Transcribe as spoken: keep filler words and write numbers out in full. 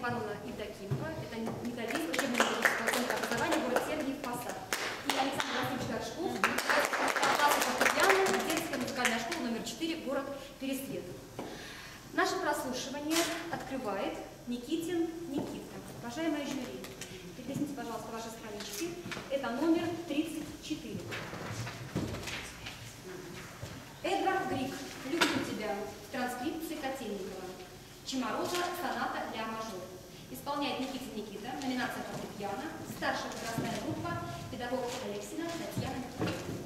Степановна Евдокимова, это методист учебно-методического центра образования город Сергиев Посад. И Александр Васильевич Горшков, класса фортепиано, детская музыкальная школа номер четыре, город Пересвет. Наше прослушивание открывает Никитин Никита. Уважаемые жюри, перелистните, пожалуйста, ваши странички. Это номер тридцать четыре. Эдвард Грик, «Люблю тебя» в транскрипции Котельникова. Чемороза, соната ля мажор. Исполняет Никитин Никита, номинация фортепиано, старшая возрастная группа, педагог Алексина Татьяна.